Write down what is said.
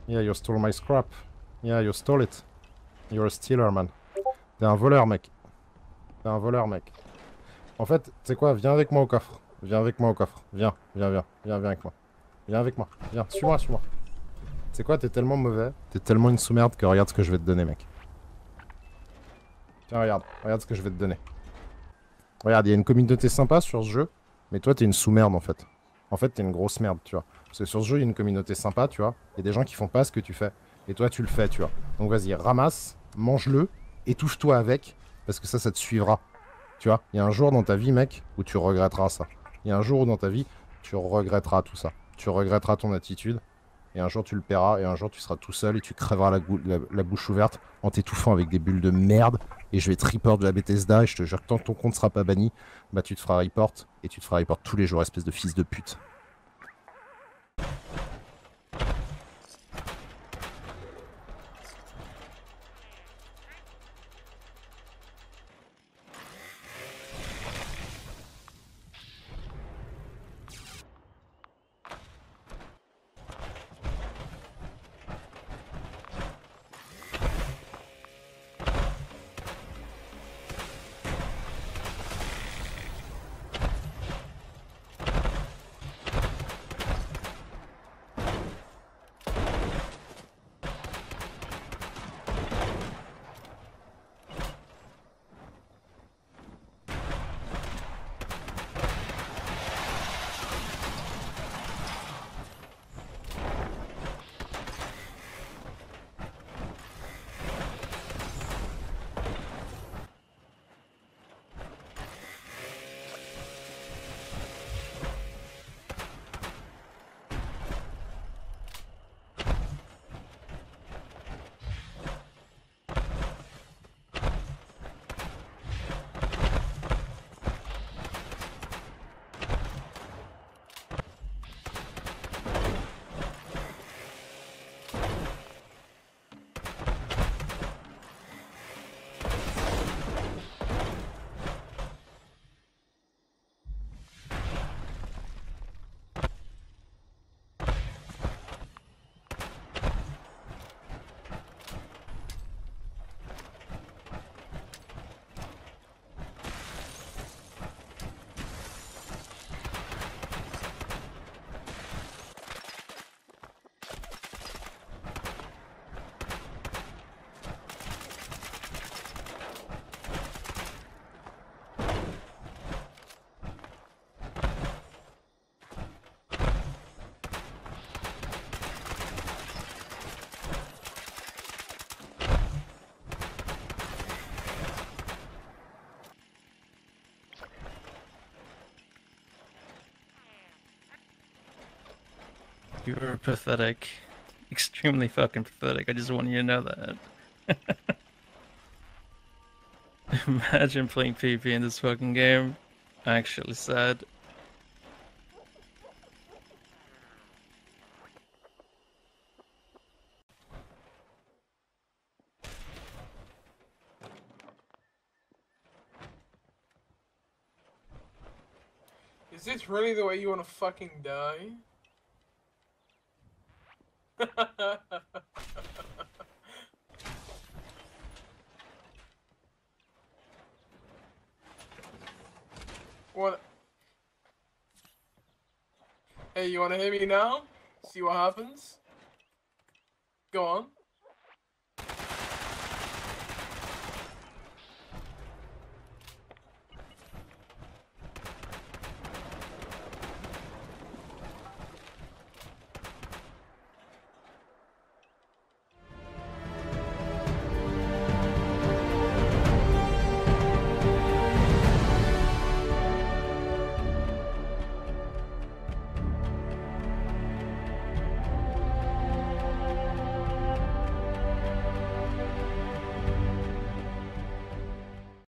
Yeah, you stole my scrap. Yeah, you stole it. You're a stealer, man. T'es un voleur, mec. T'es un voleur, mec. En fait, tu sais quoi? Viens avec moi au coffre. Viens avec moi au coffre. Viens, viens, viens. Viens, viens avec moi. Viens avec moi. Viens, suis-moi, suis-moi. Tu sais quoi? T'es tellement mauvais. T'es tellement une sous-merde que regarde ce que je vais te donner, mec. Tiens, regarde. Regarde ce que je vais te donner. Regarde, il y a une communauté sympa sur ce jeu. Mais toi, t'es une sous-merde, en fait. En fait, t'es une grosse merde, tu vois. Parce que sur ce jeu, il y a une communauté sympa, tu vois. Il y a des gens qui font pas ce que tu fais. Et toi, tu le fais, tu vois. Donc vas-y, ramasse, mange-le, étouffe-toi avec. Parce que ça te suivra. Tu vois, il y a un jour dans ta vie, mec, où tu regretteras ça. Il y a un jour où dans ta vie, tu regretteras tout ça. Tu regretteras ton attitude. Et un jour, tu le paieras. Et un jour, tu seras tout seul et tu crèveras la bouche ouverte en t'étouffant avec des bulles de merde. Et je vais te report de la Bethesda. Et je te jure que tant que ton compte sera pas banni, bah tu te feras report. Et tu te feras report tous les jours, espèce de fils de pute. You're pathetic. Extremely fucking pathetic. I just want you to know that. Imagine playing PvP in this fucking game. Actually sad. Is this really the way you want to fucking die? What? Hey, you want to hit me now? See what happens? Go on.